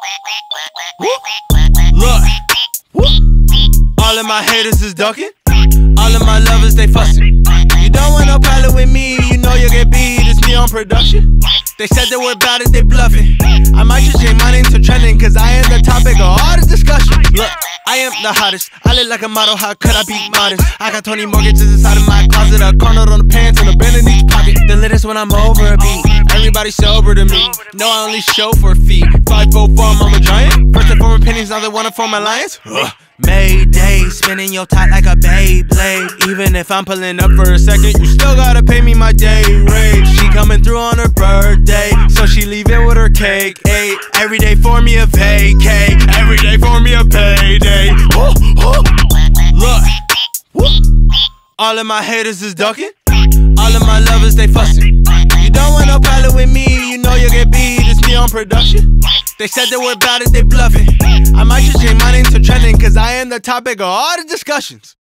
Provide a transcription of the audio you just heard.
Look, all of my haters is ducking. All of my lovers, they fussing. You don't want no pilot with me, you know you'll get beat. It's me on production. They said that we're about it, they bluffing. I might just change my name to trending, cause I am the topic of all this discussion. Look, I am the hottest. I look like a model, how could I be modest? I got 20 mortgages inside of my closet, a corner on the pants and a band in each pocket. The latest when I'm over a beat. Everybody sober to me. No, I only show for feet. 5'4", I'm a giant. First and former pennies, now they wanna form alliance. Mayday, spinning your top like a Beyblade. Even if I'm pulling up for a second, you still gotta pay me my day rate. She coming through on her birthday, so she leaving with her cake. Ay, every day for me a vacay, every day for me a payday. Look, all of my haters is ducking. All of my lovers, they fussing. You don't want no pilot with me, you know you'll get beat. It's me on production. They said that we're about it, they bluffing. I might just change my name to trending, cause I am the topic of all the discussions.